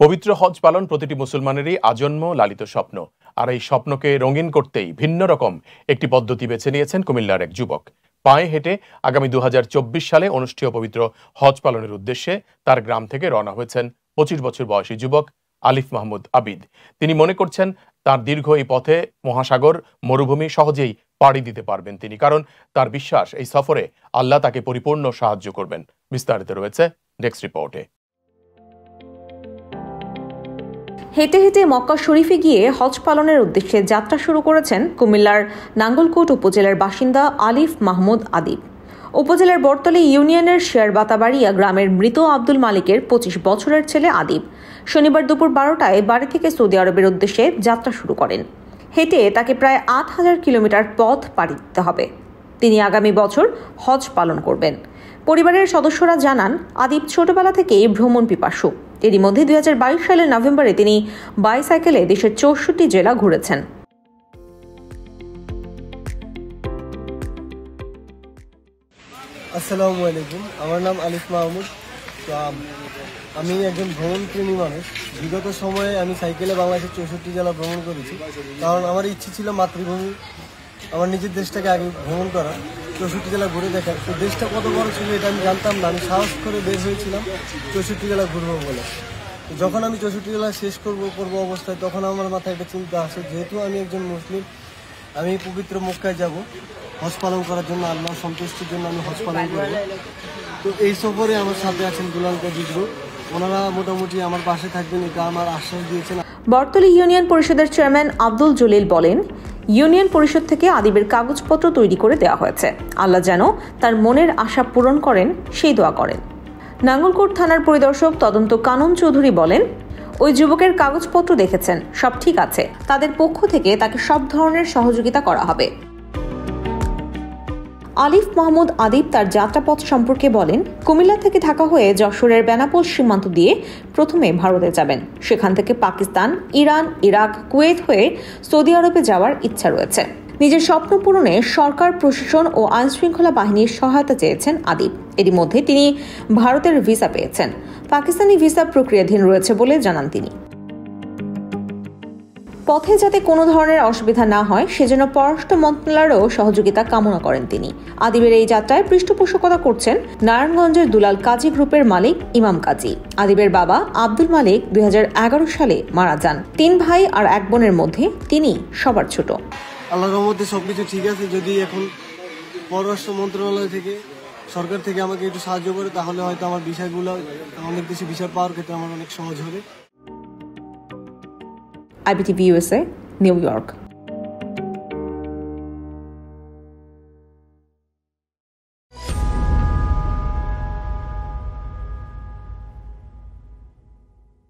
পবিত্র হজ পালন প্রতিটি মুসলমানেরই আজন্ম লালিত স্বপ্ন। আর এই স্বপ্নকে রঙিন করতেই ভিন্ন রকম একটি পদ্ধতি বেছে নিয়েছেন কুমিল্লার এক যুবক। পায়ে হেঁটে আগামী 2024 সালে অনুষ্ঠেয় পবিত্র হজ পালনের উদ্দেশ্যে তার গ্রাম থেকে রওনা হয়েছেন 25 বছর বয়সী যুবক আলিফ মাহমুদ আবিদ। তিনি মনে করছেন তার দীর্ঘ এই পথে মহাসাগর মরুভূমি সহজেই পাড়ি দিতে পারবেন তিনি, কারণ তার বিশ্বাস এই সফরে আল্লাহ তাকে পরিপূর্ণ সাহায্য করবেন। বিস্তারিত রয়েছে ডেস্ক রিপোর্টে। হেঁটে হেঁটে মক্কা শরীফে গিয়ে হজ পালনের উদ্দেশ্যে যাত্রা শুরু করেছেন কুমিল্লার নাঙ্গলকোট উপজেলার বাসিন্দা আলিফ মাহমুদ আদিব। উপজেলার বরতলী ইউনিয়নের শেয়ারবাতাবাড়িয়া গ্রামের মৃত আব্দুল মালিকের 25 বছরের ছেলে আদিব শনিবার দুপুর 12টায় বাড়ি থেকে সৌদি আরবের উদ্দেশ্যে যাত্রা শুরু করেন। হেঁটে তাকে প্রায় 8000 কিলোমিটার পথ পাড়ি দিতে হবে। তিনি আগামী বছর হজ পালন করবেন। পরিবারের সদস্যরা জানান, আদিব ছোটবেলা থেকেই ভ্রমণ পিপাসু। এরই মধ্যে 2022 সালের নভেম্বরে তিনি বাইসাইকেলে দেশের 64 জেলা ঘুরেছেন। আসসালামু আলাইকুম, আমার নাম আলিফ মাহমুদ। তো আমি একজন ভ্রমণপ্রেমী মানুষ। বিগত সময়ে আমি সাইকেলে বাংলাদেশের 64 জেলা ভ্রমণ করেছি, কারণ আমার ইচ্ছে ছিল মাতৃভূমি, আমার নিজের দেশটাকে আগে ভ্রমণ করা, 64 জেলা ঘুরে দেখার। তো দেশটা কত বড় ছিল এটা আমি জানতাম না। আমি সাহস করে বের হয়েছিলাম 64 জেলা ঘুরবো বলে। যখন আমি 64 জেলা শেষ করবো অবস্থায়, তখন আমার মাথায় একটা চিন্তা আসে, যেহেতু আমি একজন মুসলিম, আমি পবিত্র মক্কায় যাব হজ পালন করার জন্য, আল্লাহ সন্তুষ্টির জন্য আমি হজ পালন করব। তো এই সফরে আমার সাথে আছেন দুলাল কবির গ্রুপ, ওনারা মোটামুটি আমার পাশে থাকবেন, এটা আমার আশ্বাস দিয়েছেন। বরতলী ইউনিয়ন পরিষদের চেয়ারম্যান আব্দুল জলিল বলেন, ইউনিয়ন পরিষদ থেকে আদিবের কাগজপত্র তৈরি করে দেওয়া হয়েছে। আল্লাহ যেন তার মনের আশা পূরণ করেন সেই দোয়া করেন। নাঙ্গলকোট থানার পরিদর্শক তদন্ত কানন চৌধুরী বলেন, ওই যুবকের কাগজপত্র দেখেছেন, সব ঠিক আছে। তাদের পক্ষ থেকে তাকে সব ধরনের সহযোগিতা করা হবে। আলিফ মাহমুদ আদিব তার যাত্রাপথ সম্পর্কে বলেন, কুমিল্লা থেকে ঢাকা হয়ে যশোরের বেনাপোল সীমান্ত দিয়ে প্রথমে ভারতে যাবেন। সেখান থেকে পাকিস্তান, ইরান, ইরাক, কুয়েত হয়ে সৌদি আরবে যাওয়ার ইচ্ছা রয়েছে। নিজের স্বপ্ন পূরণে সরকার, প্রশাসন ও আইনশৃঙ্খলা বাহিনীর সহায়তা চেয়েছেন আদিব। এরই মধ্যে তিনি ভারতের ভিসা পেয়েছেন। পাকিস্তানি ভিসা প্রক্রিয়াধীন রয়েছে বলে জানান তিনি। পথে যাতে কোনো ধরনের অসুবিধা না হয় সেজন্য পররাষ্ট্র মন্ত্রণালয়েরও সহযোগিতা কামনা করেন তিনি। আদিবের এই যাত্রায় পৃষ্ঠপোষকতা করছেন নারায়ণগঞ্জের দুলাল কাজী গ্রুপের মালিক ইমাম কাজী। আদিবের বাবা আব্দুল মালিক 2011 সালে মারা যান। 3 ভাই আর 1 বোনের মধ্যে তিনি সবার ছোট। আল্লাহর রহমতে সবকিছু ঠিক আছে। যদি এখন পররাষ্ট্র মন্ত্রণালয় থেকে, সরকার থেকে আমাকে একটু সাহায্য করে, তাহলে হয়তো আমার বিষয়গুলো, অনেক বেশি বিষয় পাওয়ার ক্ষেত্রে আমার অনেক সহজ হবে। IBTV USA, New York.